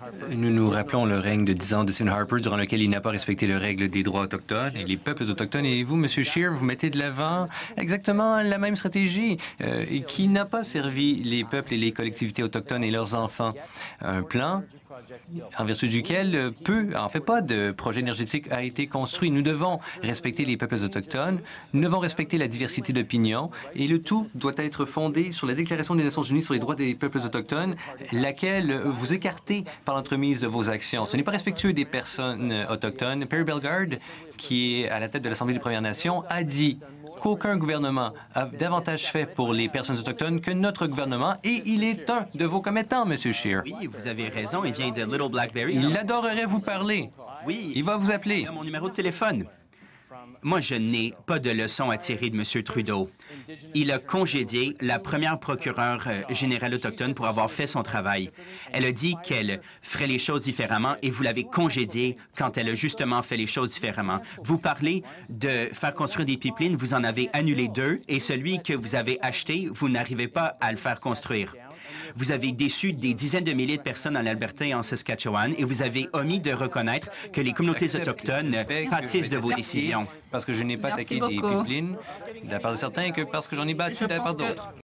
Nous nous rappelons le règne de 10 ans de Stephen Harper, durant lequel il n'a pas respecté les règles des droits autochtones et les peuples autochtones. Et vous, M. Scheer, vous mettez de l'avant exactement la même stratégie et qui n'a pas servi les peuples et les collectivités autochtones et leurs enfants. Un plan en vertu duquel en fait, pas de projet énergétique a été construit. Nous devons respecter les peuples autochtones, nous devons respecter la diversité d'opinions et le tout doit être fondé sur la Déclaration des Nations unies sur les droits des peuples autochtones, laquelle vous écartez par l'entremise de vos actions. Ce n'est pas respectueux des personnes autochtones. Perry Bellegarde, qui est à la tête de l'Assemblée des Premières Nations, a dit qu'aucun gouvernement a davantage fait pour les personnes autochtones que notre gouvernement, et il est un de vos commettants, M. Scheer. Oui, vous avez raison, il vient de Little Blackberry. Il adorerait vous parler. Oui. Il va vous appeler. Il a mon numéro de téléphone. Moi, je n'ai pas de leçon à tirer de M. Trudeau. Il a congédié la première procureure générale autochtone pour avoir fait son travail. Elle a dit qu'elle ferait les choses différemment et vous l'avez congédiée quand elle a justement fait les choses différemment. Vous parlez de faire construire des pipelines, vous en avez annulé 2 et celui que vous avez acheté, vous n'arrivez pas à le faire construire. Vous avez déçu des dizaines de milliers de personnes en Alberta et en Saskatchewan et vous avez omis de reconnaître que les communautés autochtones pâtissent de vos décisions. Parce que je n'ai pas attaqué des pipelines de la part de certains que parce que j'en ai battu de la part d'autres.